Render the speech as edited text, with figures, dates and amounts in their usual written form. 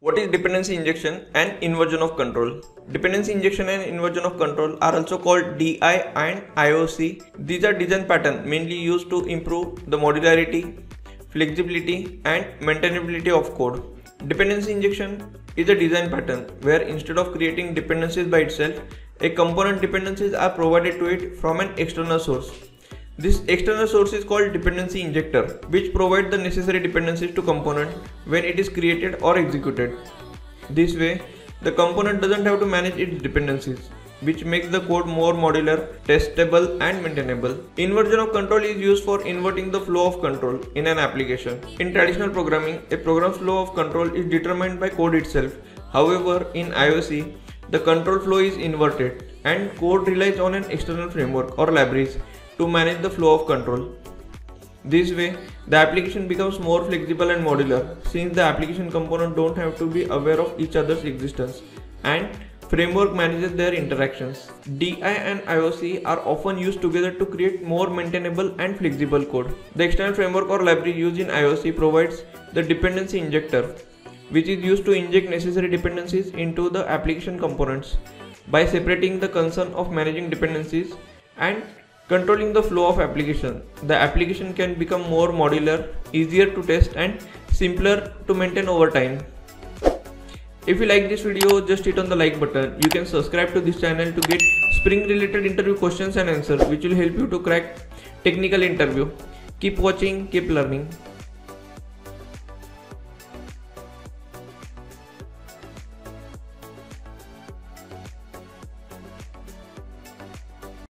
What is dependency injection and inversion of control? Dependency injection and inversion of control are also called DI and IOC. These are design patterns mainly used to improve the modularity, flexibility and maintainability of code. Dependency injection is a design pattern where instead of creating dependencies by itself, a component dependencies are provided to it from an external source. This external source is called dependency injector, which provides the necessary dependencies to component when it is created or executed. This way, the component doesn't have to manage its dependencies, which makes the code more modular, testable and maintainable. Inversion of control is used for inverting the flow of control in an application. In traditional programming, a program's flow of control is determined by code itself. However, in IOC, the control flow is inverted and code relies on an external framework or libraries to manage the flow of control. This way, the application becomes more flexible and modular since the application components don't have to be aware of each other's existence and framework manages their interactions. DI and IOC are often used together to create more maintainable and flexible code. The external framework or library used in IOC provides the dependency injector, which is used to inject necessary dependencies into the application components by separating the concern of managing dependencies and controlling the flow of application. The application can become more modular, easier to test and simpler to maintain over time. If you like this video, just hit on the like button. You can subscribe to this channel to get Spring related interview questions and answers which will help you to crack technical interview. Keep watching, keep learning.